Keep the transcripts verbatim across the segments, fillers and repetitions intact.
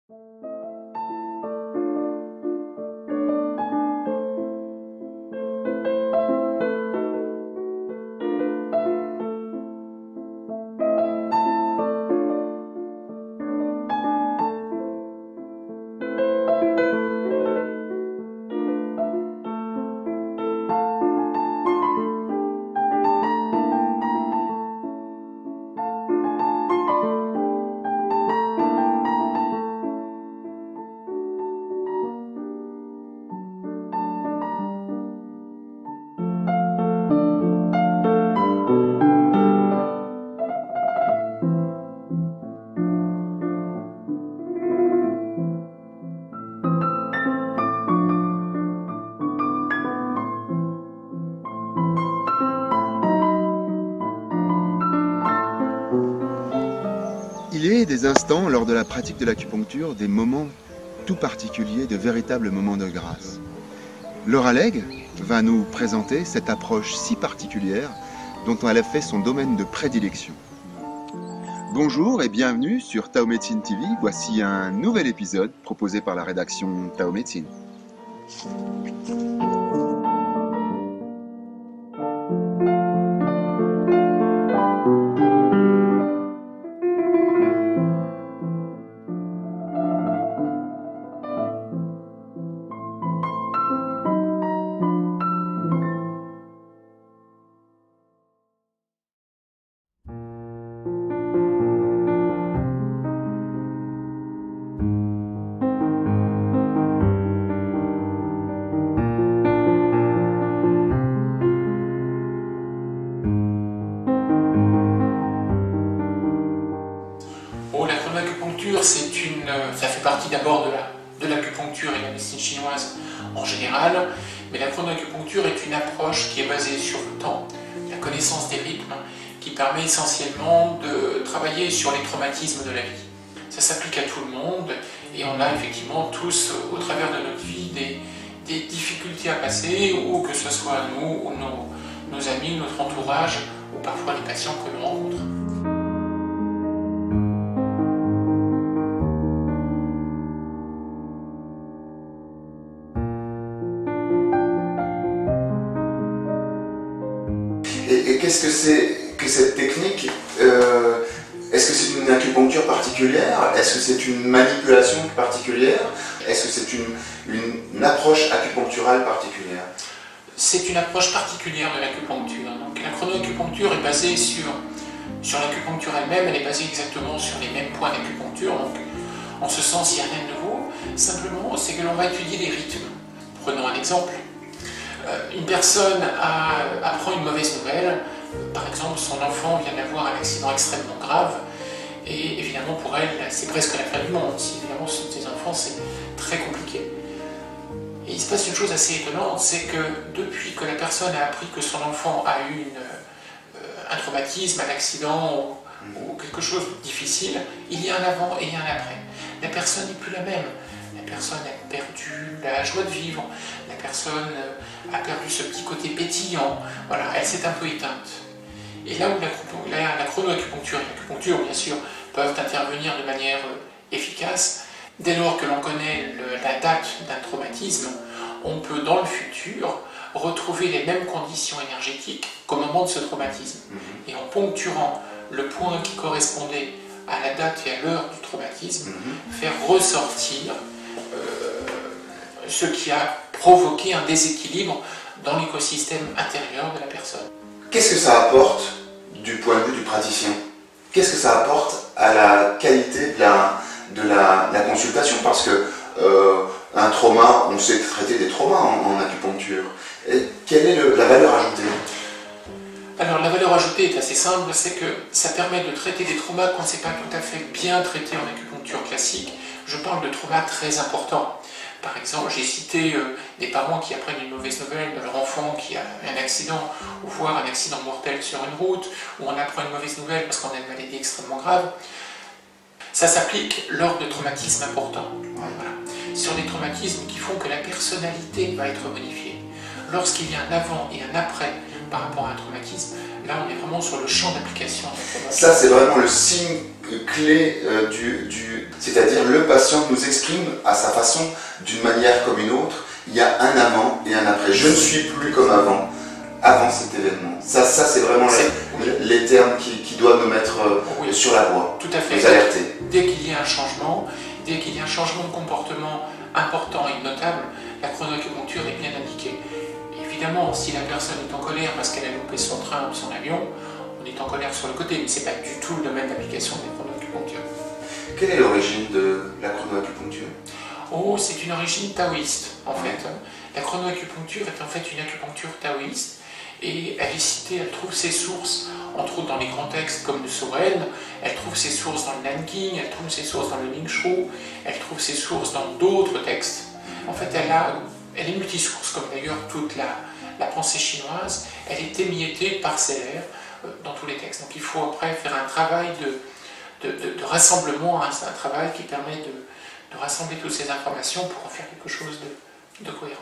Il y a des instants lors de la pratique de l'acupuncture, des moments tout particuliers, de véritables moments de grâce. Laura Legge va nous présenter cette approche si particulière dont elle a fait son domaine de prédilection. Bonjour et bienvenue sur Tao Médecine T V. Voici un nouvel épisode proposé par la rédaction Tao Médecine. C'est une, ça fait partie d'abord de la, de l'acupuncture et de la médecine chinoise en général, mais la chronoacupuncture est une approche qui est basée sur le temps, la connaissance des rythmes, qui permet essentiellement de travailler sur les traumatismes de la vie. Ça s'applique à tout le monde et on a effectivement tous, au travers de notre vie, des, des difficultés à passer, ou que ce soit nous, ou nos, nos amis, notre entourage, ou parfois les patients que l'on rencontre. Et, et qu'est-ce que c'est que cette technique euh, Est-ce que c'est une acupuncture particulière? Est-ce que c'est une manipulation particulière? Est-ce que c'est une, une, une approche acupuncturale particulière? C'est une approche particulière de l'acupuncture. Donc, la chronoacupuncture est basée sur, sur l'acupuncture elle-même, elle est basée exactement sur les mêmes points d'acupuncture. Donc, en ce sens, il n'y a rien de nouveau. Simplement, c'est que l'on va étudier les rythmes. Prenons un exemple. Une personne a, apprend une mauvaise nouvelle, par exemple son enfant vient d'avoir un accident extrêmement grave, et évidemment pour elle c'est presque la fin du monde. Si évidemment ce sont ses enfants, c'est très compliqué. Et il se passe une chose assez étonnante, c'est que depuis que la personne a appris que son enfant a eu une, euh, un traumatisme, un accident ou, ou quelque chose de difficile, il y a un avant et il y a un après. La personne n'est plus la même. La personne a perdu la joie de vivre, la personne a perdu ce petit côté pétillant, voilà, elle s'est un peu éteinte. Et là où la, la, la chronoacupuncture et l'acupuncture, bien sûr, peuvent intervenir de manière efficace, dès lors que l'on connaît le, la date d'un traumatisme, on peut dans le futur retrouver les mêmes conditions énergétiques qu'au moment de ce traumatisme. Et en poncturant le point qui correspondait à la date et à l'heure du traumatisme, faire ressortir Euh, ce qui a provoqué un déséquilibre dans l'écosystème intérieur de la personne. Qu'est-ce que ça apporte du point de vue du praticien? Qu'est-ce que ça apporte à la qualité de la, de la, de la consultation? Parce que euh, un trauma, on sait traiter des traumas en, en acupuncture. Et quelle est le, la valeur ajoutée? Alors la valeur ajoutée est assez simple, c'est que ça permet de traiter des traumas qu'on ne sait pas tout à fait bien traiter en acupuncture classique. Je parle de traumas très importants. Par exemple, j'ai cité euh, des parents qui apprennent une mauvaise nouvelle de leur enfant qui a un accident, ou voire un accident mortel sur une route, ou on apprend une mauvaise nouvelle parce qu'on a une maladie extrêmement grave. Ça s'applique lors de traumatismes importants. Voilà. Sur des traumatismes qui font que la personnalité va être modifiée. Lorsqu'il y a un avant et un après, par rapport à un traumatisme. Là, on est vraiment sur le champ d'application. Ça, c'est vraiment le signe clé euh, du... du... C'est-à-dire, le patient nous exprime à sa façon, d'une manière comme une autre. Il y a un avant et un après. Je ne suis plus comme avant, avant cet événement. Ça, ça c'est vraiment les, les termes qui, qui doivent nous mettre euh, oui. sur la voie. Tout à fait. Nous alerter. Dès qu'il y a un changement, dès qu'il y a un changement de comportement important et notable, la chronoacupuncture est bien indiquée. Évidemment, si la personne est en colère parce qu'elle a loupé son train ou son avion, on est en colère sur le côté, mais ce n'est pas du tout le domaine d'application des chronoacupunctures. Quelle est l'origine de la chronoacupuncture? Oh, c'est une origine taoïste, en fait. La chronoacupuncture est en fait une acupuncture taoïste, et elle est citée, elle trouve ses sources, entre autres dans les grands textes comme le Soren, elle trouve ses sources dans le Nanking, elle trouve ses sources dans le Ningxu, elle trouve ses sources dans d'autres textes. En fait, elle, a, elle est multisource, comme d'ailleurs toute la, la pensée chinoise, elle est émiettée, parcellaire, euh, dans tous les textes. Donc il faut après faire un travail de, de, de, de rassemblement, hein, c'est un travail qui permet de de rassembler toutes ces informations pour en faire quelque chose de, de cohérent.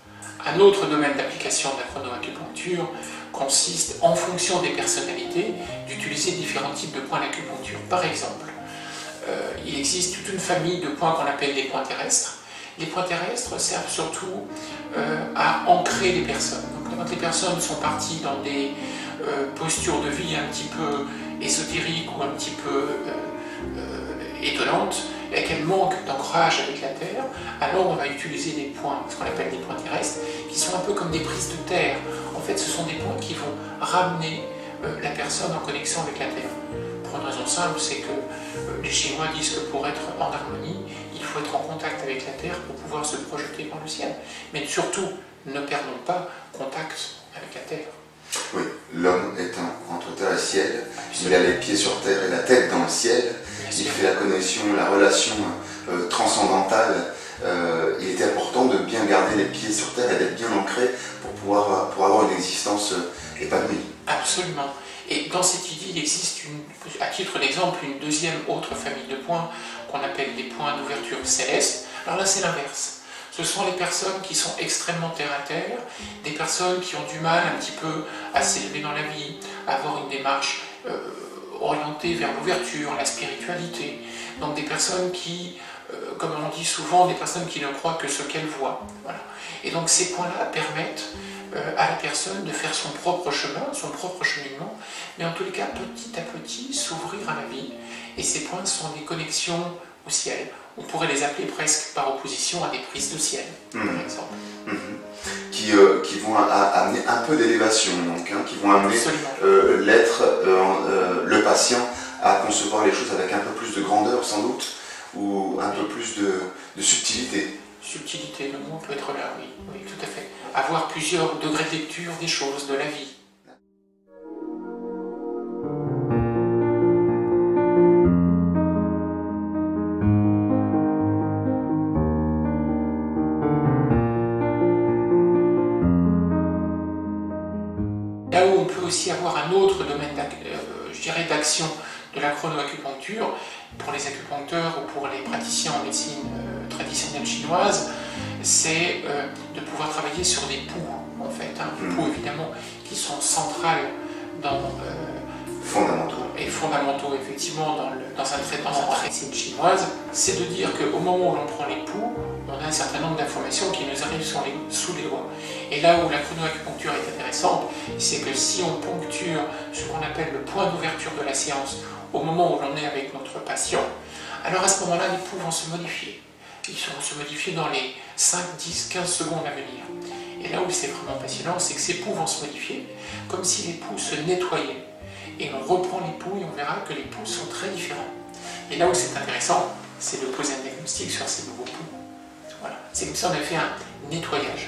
Un autre domaine d'application de la chronoacupuncture consiste, en fonction des personnalités, d'utiliser différents types de points d'acupuncture. Par exemple, euh, il existe toute une famille de points qu'on appelle les points terrestres. Les points terrestres servent surtout euh, à ancrer les personnes. Donc, quand les personnes sont parties dans des euh, postures de vie un petit peu ésotériques ou un petit peu euh, euh, étonnantes, et qu'elles manquent d'ancrage avec la Terre, alors on va utiliser des points, ce qu'on appelle des points terrestres, qui sont un peu comme des prises de terre. En fait, ce sont des points qui vont ramener euh, la personne en connexion avec la Terre. Pour une raison simple, c'est que euh, les Chinois disent que pour être en harmonie, il faut être en contact avec la Terre pour pouvoir se projeter dans le ciel. Mais surtout, ne perdons pas contact avec la Terre. Oui, l'homme est un, entre terre et ciel, il a les pieds sur terre et la tête dans le ciel. Il fait la connexion, la relation euh, transcendantale. Euh, il est important de bien garder les pieds sur terre et d'être bien ancré pour pouvoir pour avoir une existence euh, épanouie. Absolument. Et dans cette idée, il existe, une, à titre d'exemple, une deuxième autre famille de points qu'on appelle des points d'ouverture céleste. Alors là, c'est l'inverse. Ce sont les personnes qui sont extrêmement terre à terre, des personnes qui ont du mal un petit peu à s'élever dans la vie, à avoir une démarche euh, orientée vers l'ouverture, la spiritualité. Donc des personnes qui, euh, comme on dit souvent, des personnes qui ne croient que ce qu'elles voient. Voilà. Et donc ces points-là permettent euh, à la personne de faire son propre chemin, son propre cheminement, mais en tous les cas, petit à petit, s'ouvrir à la vie. Et ces points sont des connexions au ciel. On pourrait les appeler presque par opposition à des prises de ciel, mmh. par exemple. Mmh. Qui, euh, qui vont a, amener un peu d'élévation, donc, hein, qui vont amener euh, l'être, euh, euh, le patient, à concevoir les choses avec un peu plus de grandeur, sans doute, ou un peu plus de, de subtilité. Subtilité, le mot peut être là, oui, oui, tout à fait. Avoir plusieurs degrés de lecture des choses, de la vie. Là où on peut aussi avoir un autre domaine euh, d'action de la chronoacupuncture, pour les acupuncteurs ou pour les praticiens en médecine euh, traditionnelle chinoise, c'est euh, de pouvoir travailler sur des poux, en fait, hein, des poux évidemment qui sont centrales dans... Euh, fondamentaux. Et fondamentaux, effectivement, dans, le, dans un traitement en médecine chinoise, c'est de dire qu'au moment où l'on prend les poux, on a un certain nombre d'informations qui nous arrivent sur les, sous les doigts. Et là où la chronoacupuncture est intéressante, c'est que si on poncture ce qu'on appelle le point d'ouverture de la séance au moment où l'on est avec notre patient, alors à ce moment-là, les poux vont se modifier. Ils vont se modifier dans les cinq, dix, quinze secondes à venir. Et là où c'est vraiment passionnant, c'est que ces poux vont se modifier, comme si les poux se nettoyaient. Et on reprend les poux et on verra que les poux sont très différents. Et là où c'est intéressant, c'est de poser un diagnostic sur ces nouveaux poux. Voilà. C'est comme si on a fait un nettoyage.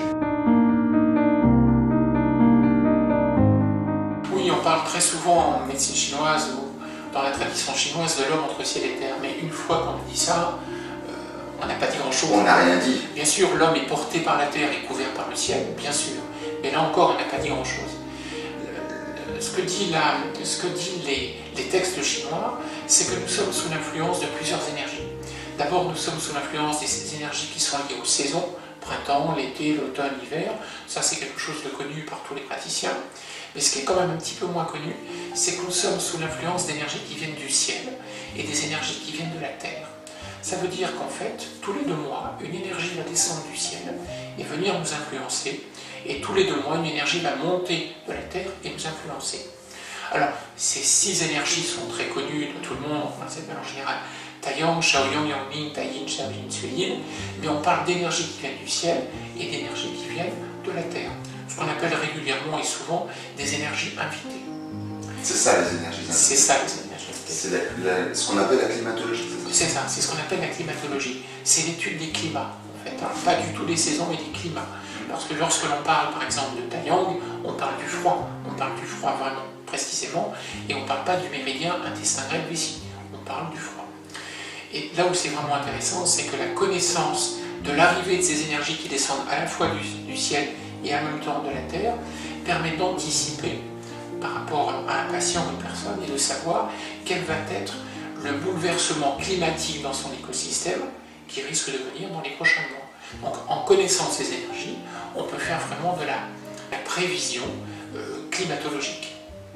Oui, on parle très souvent en médecine chinoise ou dans la tradition chinoise de l'homme entre ciel et terre, mais une fois qu'on a dit ça, euh, on n'a pas dit grand-chose. On n'a rien dit. Bien sûr, l'homme est porté par la terre et couvert par le ciel, bien sûr. Mais là encore, on n'a pas dit grand-chose. Ce que disent ce que dit les, les textes chinois, c'est que nous sommes sous l'influence de plusieurs énergies. D'abord, nous sommes sous l'influence des énergies qui sont liées aux saisons, printemps, l'été, l'automne, l'hiver. Ça, c'est quelque chose de connu par tous les praticiens. Mais ce qui est quand même un petit peu moins connu, c'est que nous sommes sous l'influence d'énergies qui viennent du ciel et des énergies qui viennent de la terre. Ça veut dire qu'en fait, tous les deux mois, une énergie va descendre du ciel et venir nous influencer. Et tous les deux mois, une énergie va monter de la terre et nous influencer. Alors, ces six énergies sont très connues de tout le monde, on s'appelle en général Taiyang, Shaoyang, Yangming, Taiyin, Shaoyin, Suiyin, mais on parle d'énergies qui viennent du ciel et d'énergies qui viennent de la terre. Ce qu'on appelle régulièrement et souvent des énergies invitées. C'est ça les énergies invitées. C'est ça les énergies invitées. C'est ce qu'on appelle la climatologie. C'est ça, c'est ce qu'on appelle la climatologie. C'est l'étude des climats, en fait. Hein. Pas du tout des saisons, mais des climats. Parce que lorsque l'on parle, par exemple, de Taiyang, on parle du froid. On parle du froid vraiment précisément, et on ne parle pas du méridien intestin grêle vessie. On parle du froid. Et là où c'est vraiment intéressant, c'est que la connaissance de l'arrivée de ces énergies qui descendent à la fois du, du ciel et en même temps de la terre permet d'anticiper par rapport à un patient ou une personne et de savoir quel va être le bouleversement climatique dans son écosystème qui risque de venir dans les prochains mois. Donc en connaissant ces énergies, on peut faire vraiment de la, la prévision euh, climatologique.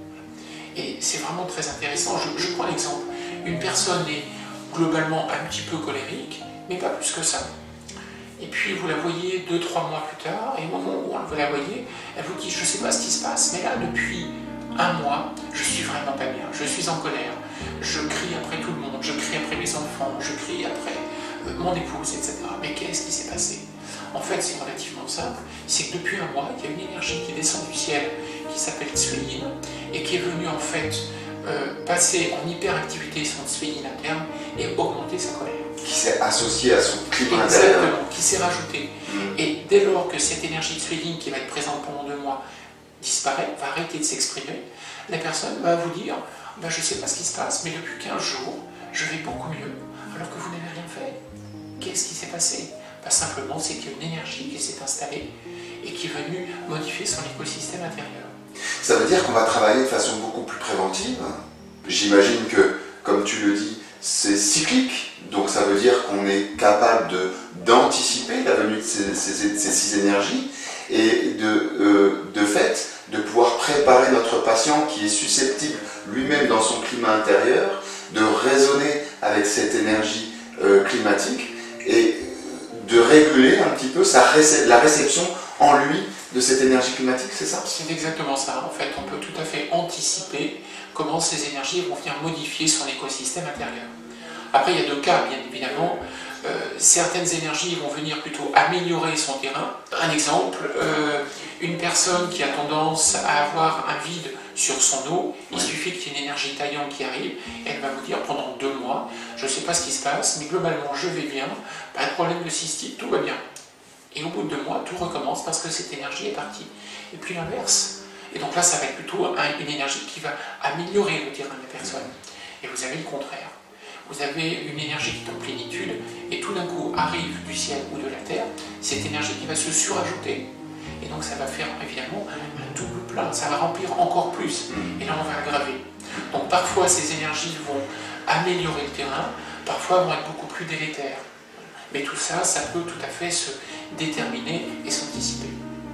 Et c'est vraiment très intéressant. Je, je prends l'exemple. Une personne est globalement un petit peu colérique, mais pas plus que ça. Et puis vous la voyez deux, trois mois plus tard, et au moment où vous la voyez, elle vous dit « je ne sais pas ce qui se passe, mais là, depuis un mois, je suis vraiment pas bien, je suis en colère, je crie après tout le monde, je crie après mes enfants, je crie après euh, mon épouse, et cetera. Mais qu'est-ce qui s'est passé ?» En fait, c'est relativement simple, c'est que depuis un mois, il y a une énergie qui descend du ciel, qui s'appelle Tsuyin, et qui est venue en fait euh, passer en hyperactivité son Tsuyin interne et augmenter sa colère. Qui s'est associé à son climat intérieur. Exactement, qui s'est rajouté. Mmh. Et dès lors que cette énergie de Tsuyin qui va être présente pendant deux mois disparaît, va arrêter de s'exprimer, la personne va vous dire bah, « je ne sais pas ce qui se passe, mais depuis quinze jours, je vais beaucoup mieux, alors que vous n'avez rien fait. » Qu'est-ce qui s'est passé? Bah, simplement, c'est qu'il y a une énergie qui s'est installée et qui est venue modifier son écosystème intérieur. Ça veut dire qu'on va travailler de façon beaucoup plus préventive. J'imagine que, comme tu le dis, c'est cyclique, donc ça veut dire qu'on est capable d'anticiper la venue de ces, ces, ces six énergies et de, euh, de fait de pouvoir préparer notre patient qui est susceptible lui-même dans son climat intérieur de raisonner avec cette énergie euh, climatique et de réguler un petit peu sa réce la réception en lui de cette énergie climatique, c'est ça? C'est exactement ça. En fait, on peut tout à fait anticiper comment ces énergies vont venir modifier son écosystème intérieur. Après, il y a deux cas, bien évidemment. Euh, certaines énergies vont venir plutôt améliorer son terrain. Un exemple, euh, une personne qui a tendance à avoir un vide sur son eau, il suffit qu'il y ait une énergie Taiyang qui arrive, et elle va vous dire pendant deux mois, je ne sais pas ce qui se passe, mais globalement je vais bien, pas de problème de cystite, tout va bien. Et au bout de deux mois, tout recommence parce que cette énergie est partie. Et puis l'inverse. Et donc là, ça va être plutôt un, une énergie qui va améliorer le terrain de la personne. Et vous avez le contraire. Vous avez une énergie qui est en plénitude, et tout d'un coup arrive du ciel ou de la terre, cette énergie qui va se surajouter. Et donc ça va faire évidemment un double plein, ça va remplir encore plus. Et là on va aggraver. Donc parfois ces énergies vont améliorer le terrain, parfois vont être beaucoup plus délétères. Mais tout ça, ça peut tout à fait se déterminer et s'anticiper.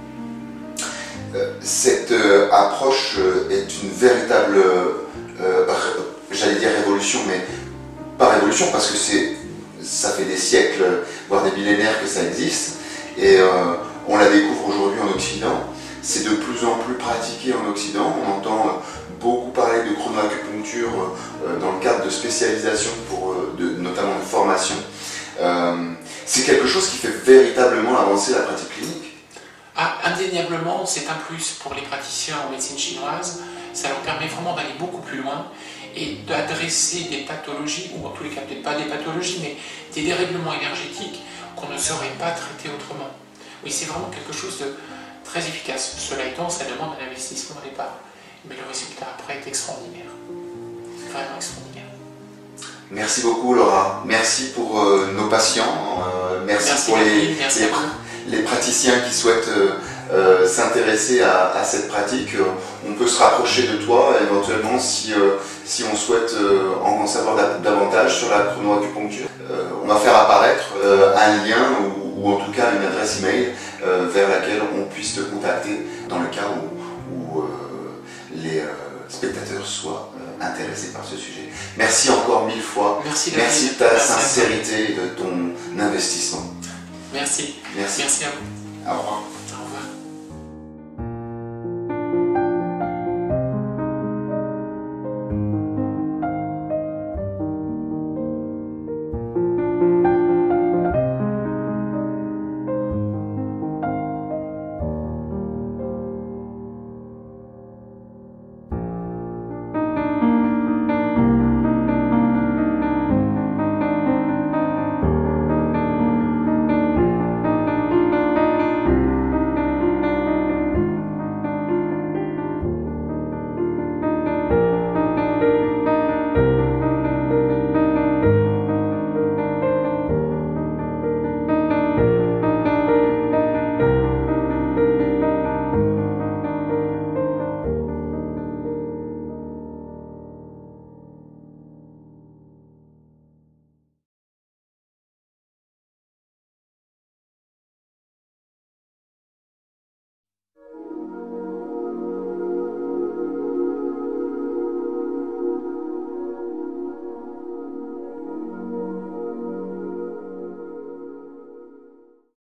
Euh, cette euh, approche euh, est une véritable, euh, j'allais dire révolution, mais pas révolution parce que c'est, ça fait des siècles, voire des millénaires que ça existe. Et euh, on la découvre aujourd'hui en Occident. C'est de plus en plus pratiqué en Occident. On entend beaucoup parler de chronoacupuncture euh, dans le cadre de spécialisation, pour, de, notamment de formation. Euh, c'est quelque chose qui fait véritablement avancer la pratique clinique. Ah, indéniablement, c'est un plus pour les praticiens en médecine chinoise. Ça leur permet vraiment d'aller beaucoup plus loin et d'adresser des pathologies, ou en tous les cas peut-être pas des pathologies, mais des dérèglements énergétiques qu'on ne saurait pas traiter autrement. Oui, c'est vraiment quelque chose de très efficace. Cela étant, ça demande un investissement au départ, mais le résultat après est extraordinaire. Vraiment extraordinaire. Merci beaucoup Laura, merci pour euh, nos patients, euh, merci, merci pour les, merci les, les praticiens qui souhaitent euh, euh, s'intéresser à, à cette pratique. On peut se rapprocher de toi éventuellement si, euh, si on souhaite euh, en savoir davantage sur la chronoacupuncture. Euh, on va faire apparaître euh, un lien ou, ou en tout cas une adresse adresse email euh, vers laquelle on puisse te contacter dans le cas où, où euh, les euh, spectateurs soient euh, intéressés par ce sujet. Merci encore mille fois. Merci, Merci de ta Merci sincérité et de ton investissement. Merci. Merci. Merci à vous. Au revoir. Au revoir.